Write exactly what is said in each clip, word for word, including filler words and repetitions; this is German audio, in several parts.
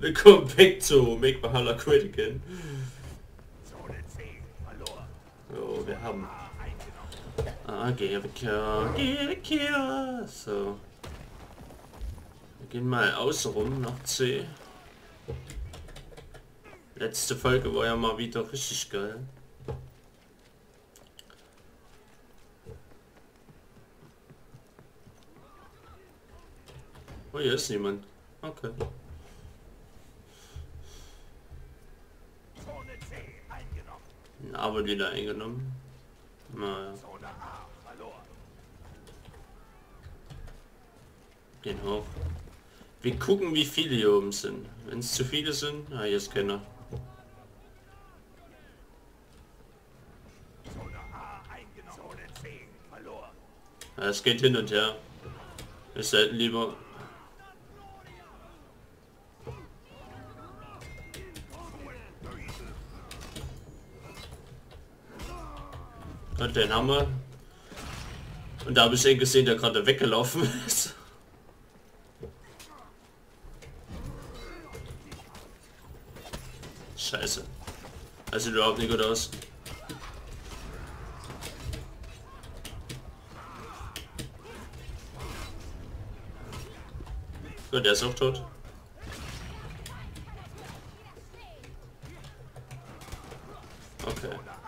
Willkommen back to Make Valhalla Great Again. So, wir haben... Ah, geh weg hier, geh weg hier. So. Wir gehen mal außen rum nach C. Letzte Folge war ja mal wieder richtig geil. Oh, hier ist niemand. Okay. Aber wieder eingenommen. Naja. Gehen hoch. Wir gucken, wie viele hier oben sind. Wenn es zu viele sind, ah, hier ist keiner. Ja, es geht hin und her. Wir sollten lieber... Und den haben wir. Und da habe ich einen gesehen, der gerade weggelaufen ist. Scheiße. Das sieht überhaupt nicht gut aus. Gut, der ist auch tot. Okay.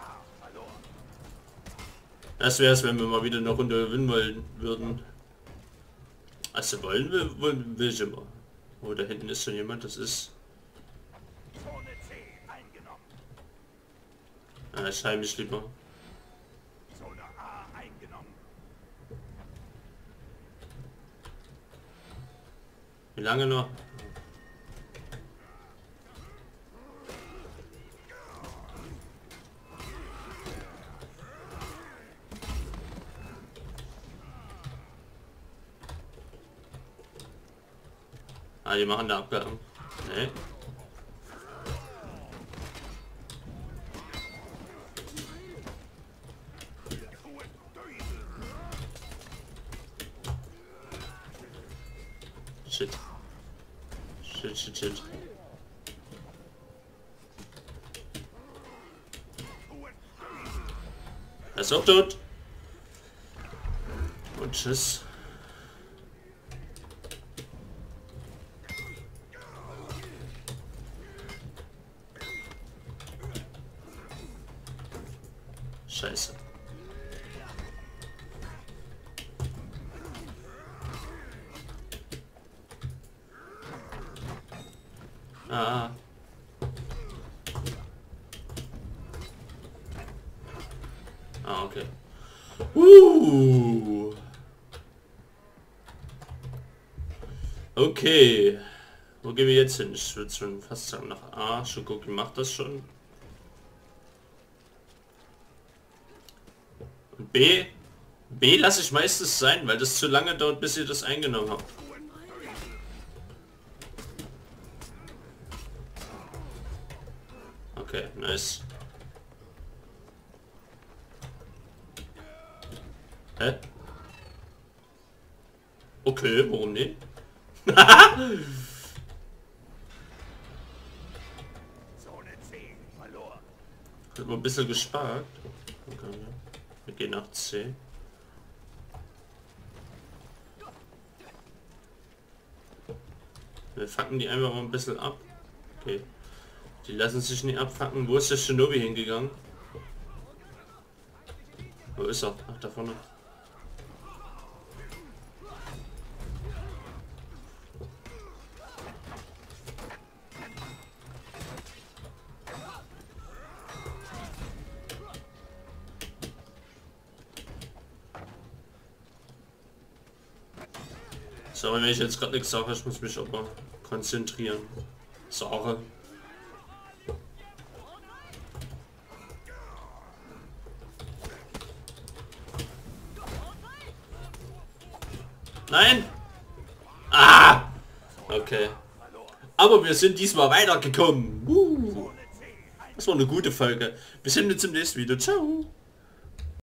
Das wäre es, wenn wir mal wieder eine Runde gewinnen wollen würden. Also wollen wir, wollen will ich immer. Oh, da hinten ist schon jemand, das ist... Ah, ich heim mich lieber. Wie lange noch? Ah, die machen da Abgang. Nee. Shit. Shit, shit, shit. Er ist auch tot. Und tschüss. Scheiße. Ah. Ah, okay. Uh. Okay. Wo gehen wir jetzt hin? Ich würde schon fast sagen nach A. Shugoki macht das schon. Und B. B lasse ich meistens sein, weil das zu lange dauert, bis ihr das eingenommen habt. Okay, nice. Hä? Okay, warum nicht? Wird mal ein bisschen gespart. Okay. Wir gehen nach C. Wir fucken die einfach mal ein bisschen ab. Okay. Die lassen sich nicht abfacken. Wo ist der Shinobi hingegangen? Wo ist er? Ach, da vorne. So, wenn ich jetzt gerade nichts sage, ich muss mich aber konzentrieren. Sache. Nein! Ah! Okay. Aber wir sind diesmal weitergekommen. Uh. Das war eine gute Folge. Wir sehen uns im nächsten Video. Ciao!